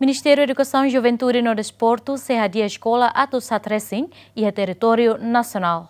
Ministério da Educação, Juventude e Desporto se hadia escola atos Satrecin e território nacional.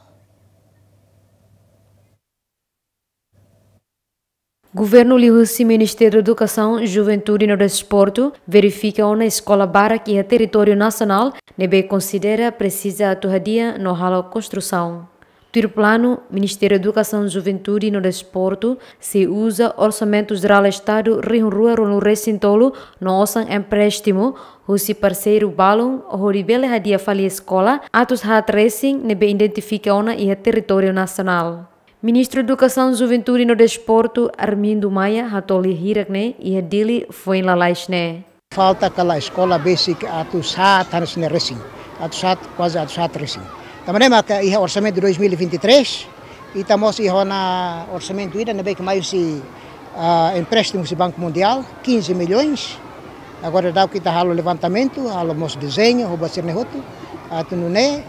Governo Lihusi, Ministério da Educação, Juventude e Desporto verifica uma escola barak e território nacional nebe considera precisa atuadia no halo construção. Tiro plano, Ministério da Educação, Juventude e Desporto se usa orçamento geral do Estado Rio Rua no recintolo no osan empréstimo husi parceiro balon horibele hadia fali escola atos hat racing nebe identifica ona e território nacional. Ministro da Educação, Juventude e Desporto Armindo Maia hatoli hirakne e dili foi lá laisne. Falta aquela escola basic atos hat hansne racing. Atos hat quase atos hat racing. Também é orçamento de 2023 e estamos na orçamento ainda bem que mais se empréstimos do Banco Mundial 15 milhões. Agora dá o que está o levantamento, o nosso desenho, o bacer nehoto, a tunune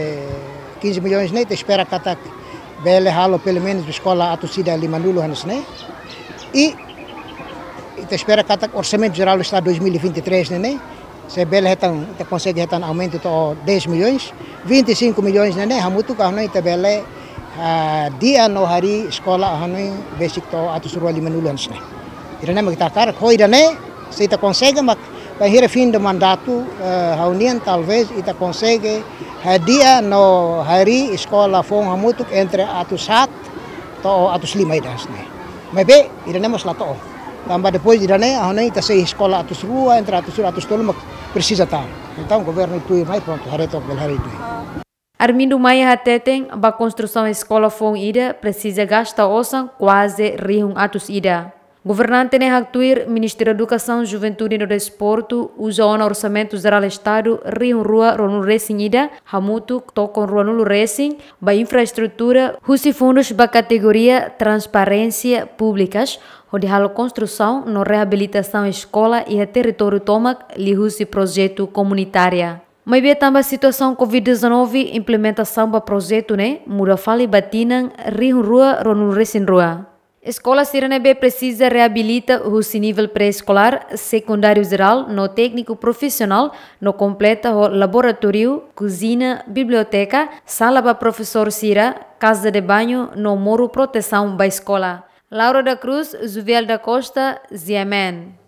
15 milhões né, te espera que tá bele halo pelo menos a escola a torcida Limanulo né. E te espera que tá orçamento geral do Estado 2023 né. Se bele consegue aumento de 10 milhões, 25 milhões né, hamutu ka hanoi te bele dia no hari escola hanoi basic to atus rua Limanulo né. Irane magita cara hoira né, se ita consegue mas para fim do mandato a União talvez ita consegue dia no hari escola fong hamutu entre atus hat to atus lima idas né. Mas be irane mas lato. Também depois irane a hanoi ita se escola atus rua entre atus tolo precisa estar. Então o governo itu mais pronto hareto bel hari itu. Armindo Maia hateten ba construção escola fong ida precisa gasta osan quase rihung atus ida. Governante ne haktuir Ministério da Educação, Juventude e Desporto usa o orçamento geral do Estado Rio Rua Ronu Racing ida hamutu tokon Rua Nulu Racing ba infraestrutura husi fundos ba categoria transparência públicas onde halo construção no reabilitação escola e território tomac li husi projeto comunitária. Mas bem também a situação Covid-19 implementação ba projeto né muda fali batinan Rio Rua Ronu Racing Rua. Escola Siranebe precisa reabilita o nível pré-escolar, secundário geral, no técnico profissional, no completa o laboratório, cozinha, biblioteca, sala para professor Sira, casa de banho, no muro proteção da escola. Laura da Cruz, Zuviel da Costa, Ziamen.